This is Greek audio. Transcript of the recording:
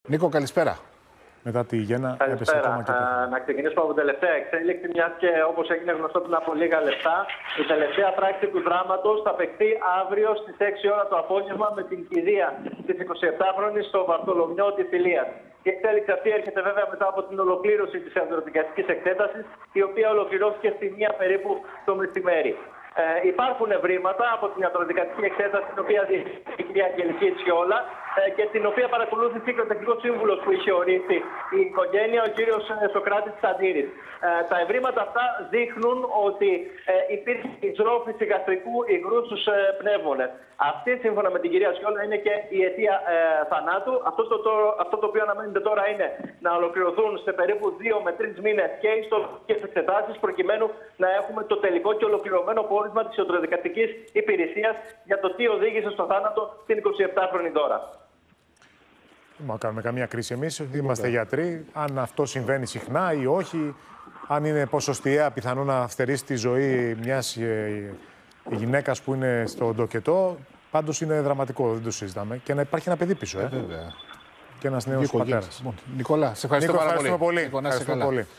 Νίκο, καλησπέρα. Μετά τη Γέννα έπεσε ακόμα και να ξεκινήσουμε από την τελευταία εξέλιξη, μιας και όπως έγινε γνωστό πριν από λίγα λεπτά, η τελευταία πράξη του δράματος θα παιχτεί αύριο στις 6 ώρα το απόγευμα με την κηδεία της 27χρονης στο Βαρθολομιό της Ηλίας. Η εξέλιξη αυτή έρχεται βέβαια μετά από την ολοκλήρωση της ιατροδικαστικής εξέτασης, η οποία ολοκληρώθηκε στη 1 περίπου το μεσημέρι. Υπάρχουν ευρήματα από την ιατροδικαστική εξέταση, την οποία διεξήγει η κυρία Αγγελική Τσιόλα και την οποία παρακολούθησε και ο τεχνικός σύμβουλος που είχε ορίσει η οικογένεια, ο κύριος Σοκράτης Τσαντήρης. Τα ευρήματα αυτά δείχνουν ότι υπήρχε υδρόφυση γαστρικού υγρού στους πνεύμονες. Αυτή, σύμφωνα με την κυρία Τσιόλα, είναι και η αιτία θανάτου. Αυτό το οποίο αναμένεται τώρα είναι να ολοκληρωθούν σε περίπου 2 με 3 μήνες και οι ιστολογικές εξετάσεις, προκειμένου να έχουμε το τελικό και ολοκληρωμένο πόρισμα της ιατροδικαστικής υπηρεσίας για το τι οδήγησε στο θάνατο την 27χρονη Δώρα. Δεν κάνουμε καμία κρίση εμείς, είμαστε γιατροί. Αν αυτό συμβαίνει συχνά ή όχι, αν είναι ποσοστιαία πιθανό να φτερήσει τη ζωή μιας γυναίκας που είναι στο ντοκετό, πάντως είναι δραματικό, δεν το συζητάμε. Και να υπάρχει ένα παιδί πίσω. Βέβαια. Και ένας νέος πατέρας. Νικόλα, σε ευχαριστώ πάρα πολύ. Ευχαριστούμε πολύ.